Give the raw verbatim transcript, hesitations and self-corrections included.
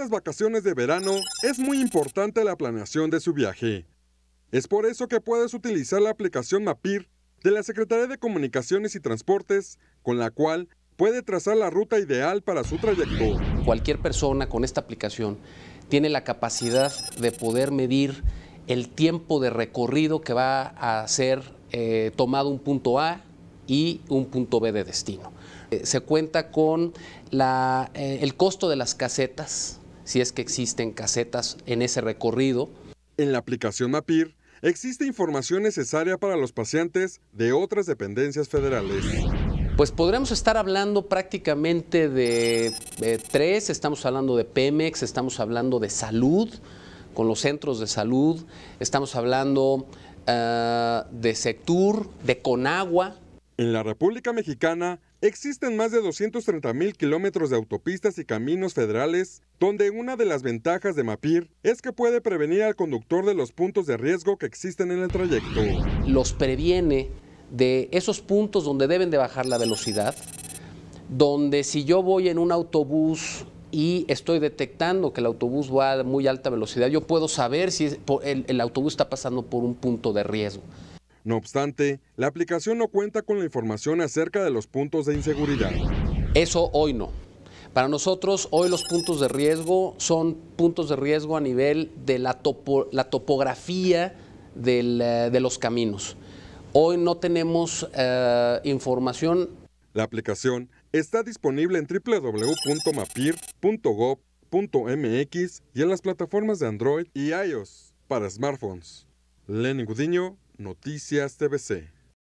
estas vacaciones de verano es muy importante la planeación de su viaje. Es por eso que puedes utilizar la aplicación Mapir de la Secretaría de Comunicaciones y Transportes, con la cual puede trazar la ruta ideal para su trayecto. Cualquier persona con esta aplicación tiene la capacidad de poder medir el tiempo de recorrido que va a ser eh, tomado un punto A y un punto B de destino. Eh, se cuenta con la, eh, el costo de las casetas, si es que existen casetas en ese recorrido. En la aplicación Mapir existe información necesaria para los paseantes de otras dependencias federales. Pues podremos estar hablando prácticamente de, de tres, estamos hablando de Pemex, estamos hablando de salud, con los centros de salud, estamos hablando uh, de Sectur, de Conagua. En la República Mexicana existen más de doscientos treinta mil kilómetros de autopistas y caminos federales, donde una de las ventajas de Mapir es que puede prevenir al conductor de los puntos de riesgo que existen en el trayecto. Los previene de esos puntos donde deben de bajar la velocidad, donde si yo voy en un autobús y estoy detectando que el autobús va a muy alta velocidad, yo puedo saber si el, el autobús está pasando por un punto de riesgo. No obstante, la aplicación no cuenta con la información acerca de los puntos de inseguridad. Eso hoy no. Para nosotros, hoy los puntos de riesgo son puntos de riesgo a nivel de la, topo, la topografía del, de los caminos. Hoy no tenemos uh, información. La aplicación está disponible en doble u doble u doble u punto mapir punto gob punto mx y en las plataformas de Android y iOS para smartphones. Lenny Gudiño, Noticias T V C.